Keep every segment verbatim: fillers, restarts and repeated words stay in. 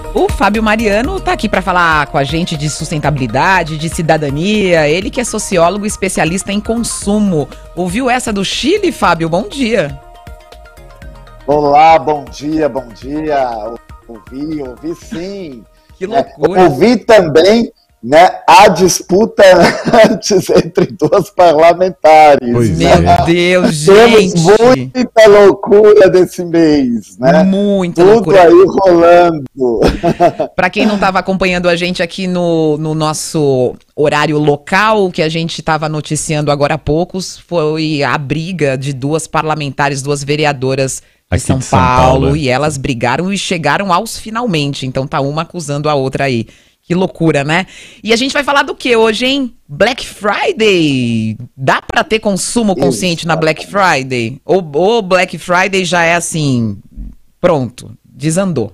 O Fábio Mariano está aqui para falar com a gente de sustentabilidade, de cidadania. Ele que é sociólogo especialista em consumo. Ouviu essa do Chile, Fábio? Bom dia. Olá, bom dia, bom dia. Ouvi, ouvi sim. Que loucura. É, ouvi também, né, a disputa antes entre duas parlamentares. Pois né? Meu Deus, gente. Temos muita loucura desse mês, né? Muita Tudo loucura. aí rolando. Para quem não estava acompanhando a gente aqui no, no nosso horário local, o que a gente estava noticiando agora há poucos foi a briga de duas parlamentares, duas vereadoras de Aqui São, de São Paulo, Paulo, é. e elas brigaram e chegaram aos finalmente. Então tá uma acusando a outra aí. Que loucura, né? E a gente vai falar do que hoje, hein? Black Friday. Dá pra ter consumo consciente na Black Friday? Ou, ou Black Friday já é assim, pronto, desandou?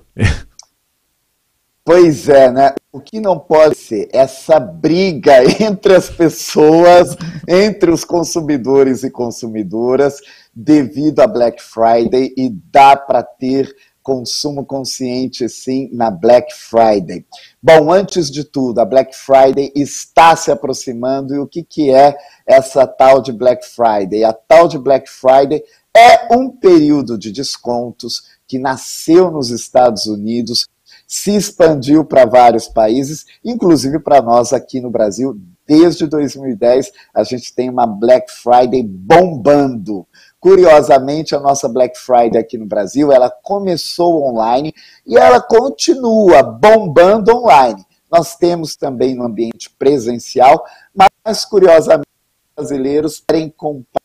Pois é, né? O que não pode ser essa briga entre as pessoas, entre os consumidores e consumidoras, devido à Black Friday, e dá para ter consumo consciente, sim, na Black Friday. Bom, antes de tudo, a Black Friday está se aproximando, e o que, que é essa tal de Black Friday? A tal de Black Friday é um período de descontos que nasceu nos Estados Unidos, se expandiu para vários países, inclusive para nós aqui no Brasil. Desde dois mil e dez, a gente tem uma Black Friday bombando. Curiosamente, a nossa Black Friday aqui no Brasil, ela começou online e ela continua bombando online. Nós temos também no ambiente presencial, mas, curiosamente, os brasileiros querem comprar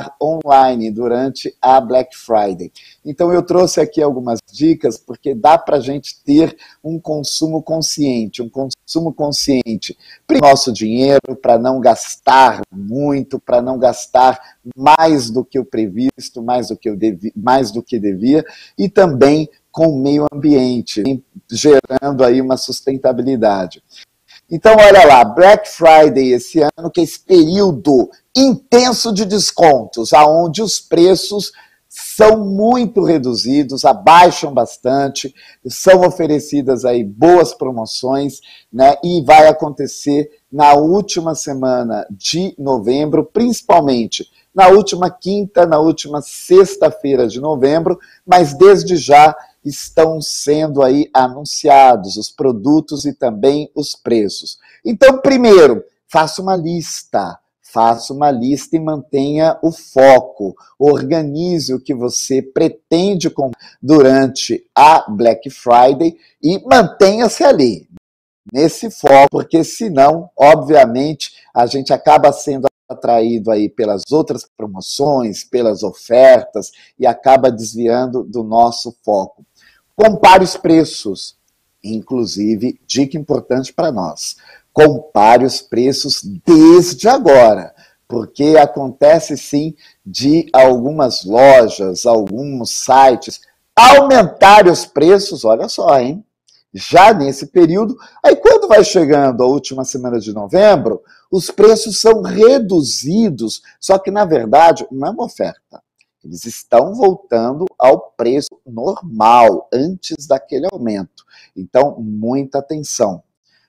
online durante a Black Friday. Então eu trouxe aqui algumas dicas, porque dá para a gente ter um consumo consciente, um consumo consciente para o nosso dinheiro, para não gastar muito, para não gastar mais do que o previsto, mais do que, eu devi, mais do que devia, e também com o meio ambiente, gerando aí uma sustentabilidade. Então, olha lá, Black Friday esse ano, que é esse período intenso de descontos, onde os preços são muito reduzidos, abaixam bastante, são oferecidas aí boas promoções, né? E vai acontecer na última semana de novembro, principalmente na última quinta, na última sexta-feira de novembro, mas desde já estão sendo aí anunciados os produtos e também os preços. Então, primeiro, faça uma lista, faça uma lista e mantenha o foco, organize o que você pretende comprar durante a Black Friday e mantenha-se ali, nesse foco, porque senão, obviamente, a gente acaba sendo atraído aí pelas outras promoções, pelas ofertas, e acaba desviando do nosso foco. Compare os preços, inclusive, dica importante para nós, compare os preços desde agora, porque acontece sim de algumas lojas, alguns sites aumentarem os preços, olha só, hein? Já nesse período, aí quando vai chegando a última semana de novembro, os preços são reduzidos, só que na verdade não é uma oferta. Eles estão voltando ao preço normal, antes daquele aumento. Então, muita atenção.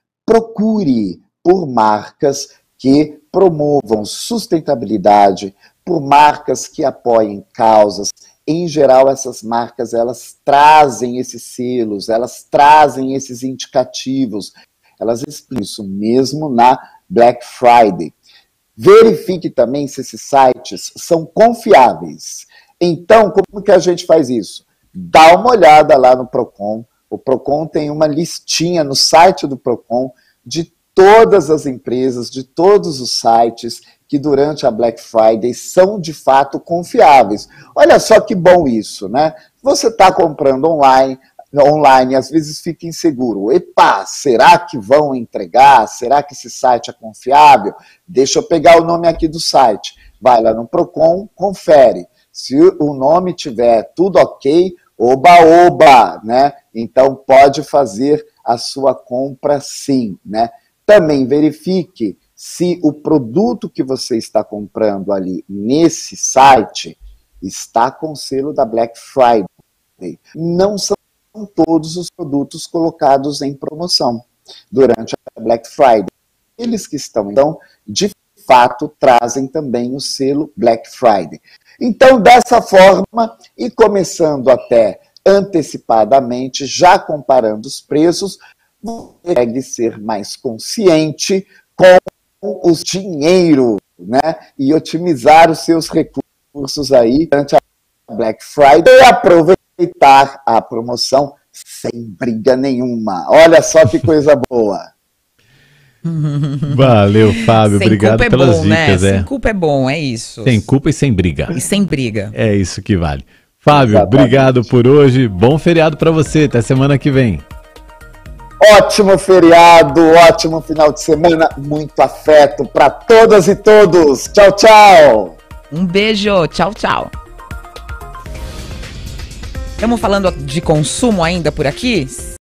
Procure por marcas que promovam sustentabilidade, por marcas que apoiem causas. Em geral, essas marcas, elas trazem esses selos, elas trazem esses indicativos, elas explicam isso mesmo na Black Friday. Verifique também se esses sites são confiáveis. Então, como que a gente faz isso? Dá uma olhada lá no Procon. O Procon tem uma listinha no site do Procon de todas as empresas, de todos os sites que durante a Black Friday são de fato confiáveis. Olha só que bom isso, né? Você está comprando online, online, às vezes fica inseguro. Epa, será que vão entregar? Será que esse site é confiável? Deixa eu pegar o nome aqui do site. Vai lá no Procon, confere. Se o nome tiver tudo ok, oba-oba, né? Então pode fazer a sua compra sim, né? Também verifique se o produto que você está comprando ali nesse site está com o selo da Black Friday. Não são todos os produtos colocados em promoção durante a Black Friday. Eles que estão, então, de fato, trazem também o selo Black Friday. Então, dessa forma, e começando até antecipadamente, já comparando os preços, você consegue ser mais consciente com os dinheiro, né? E otimizar os seus recursos aí durante a Black Friday e aproveitar a promoção sem briga nenhuma. Olha só que coisa boa. Valeu, Fábio. Sem Obrigado culpa é pelas bom, dicas. Né? É. Sem culpa é bom, é isso. Sem culpa e sem briga. E sem briga. É isso que vale. Fábio, Exatamente. Obrigado por hoje. Bom feriado para você. Até semana que vem. Ótimo feriado, ótimo final de semana. Muito afeto para todas e todos. Tchau, tchau. Um beijo. Tchau, tchau. Estamos falando de consumo ainda por aqui?